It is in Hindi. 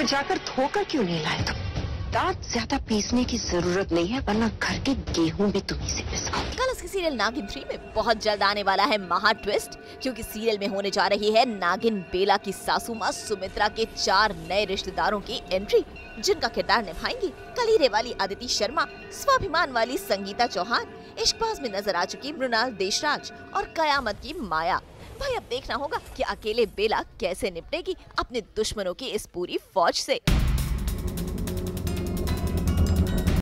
जाकर धोकर क्यों नहीं लाए तुम? दांत ज्यादा पीसने की जरूरत नहीं है, वरना घर के गेहूं भी तुम्ही से पिसाओ। कल उसके सीरियल नागिन 3 में बहुत जल्द आने वाला है महा ट्विस्ट, क्योंकि सीरियल में होने जा रही है नागिन बेला की सासू माँ सुमित्रा के 4 नए रिश्तेदारों की एंट्री, जिनका किरदार निभाएंगी कलीरे वाली अदिति शर्मा, स्वाभिमान वाली संगीता चौहान, इश्कबाज में नजर आ चुकी मृणाल देशराज और कयामत की माया। भाई अब देखना होगा कि अकेले बेला कैसे निपटेगी अपने दुश्मनों की इस पूरी फौज से।